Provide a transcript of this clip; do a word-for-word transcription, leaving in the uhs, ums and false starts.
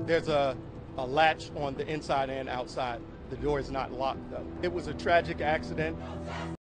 There's a, a latch on the inside and outside. The door is not locked, though. It was a tragic accident.